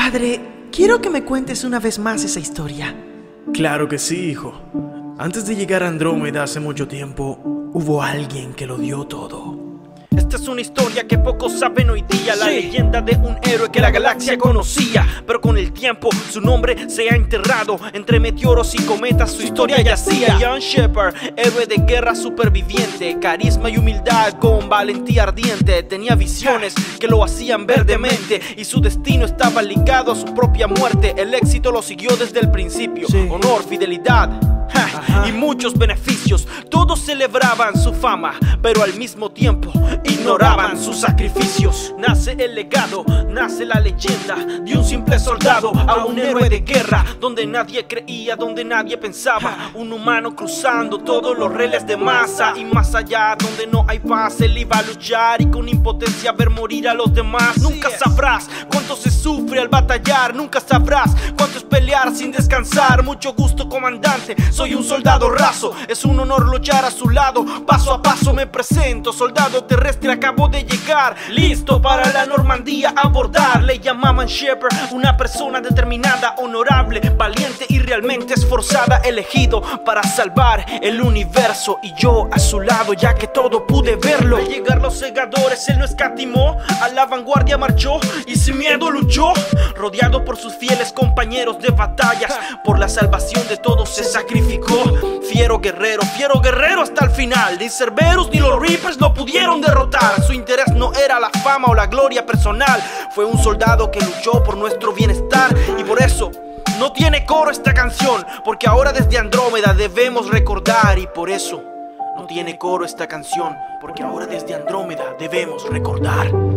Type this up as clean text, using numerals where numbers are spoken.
Padre, quiero que me cuentes una vez más esa historia. Claro que sí, hijo. Antes de llegar a Andrómeda hace mucho tiempo, hubo alguien que lo dio todo. Esta es una historia que pocos saben hoy día. La leyenda de un héroe que la galaxia conocía, pero con el tiempo su nombre se ha enterrado entre meteoros y cometas. Su historia yacía. Ian Shepard, héroe de guerra superviviente, carisma y humildad con valentía ardiente. Tenía visiones que lo hacían ver demente, y su destino estaba ligado a su propia muerte. El éxito lo siguió desde el principio. Honor, fidelidad y muchos beneficios. Todos celebraban su fama, pero al mismo tiempo ignoraban sus sacrificios. Nace el legado, nace la leyenda de un simple soldado a un héroe de guerra, donde nadie creía, donde nadie pensaba. Un humano cruzando todos los reles de masa, y más allá donde no hay paz, él iba a luchar y con impotencia ver morir a los demás. Nunca sabrás cuánto se sufre al batallar, nunca sabrás cuánto es pelear sin descansar. Mucho gusto, comandante, soy un soldado raso, es un honor luchar a su lado. Paso a paso me presento, soldado terrestre, acabo de llegar, listo para la Normandía abordar. Le llamaban Shepard, una persona determinada, honorable, valiente y realmente esforzada, elegido para salvar el universo, y yo a su lado ya que todo pude verlo. Al llegar los segadores él no escatimó, a la vanguardia marchó y sin miedo luchó, rodeado por sus fieles compañeros de batallas. Por la salvación de todos se sacrificó. Fiero guerrero hasta el final. Ni Cerberus ni los Reapers lo pudieron derrotar. Su interés no era la fama o la gloria personal, fue un soldado que luchó por nuestro bienestar. Y por eso no tiene coro esta canción, porque ahora desde Andrómeda debemos recordar. Y por eso no tiene coro esta canción, porque ahora desde Andrómeda debemos recordar.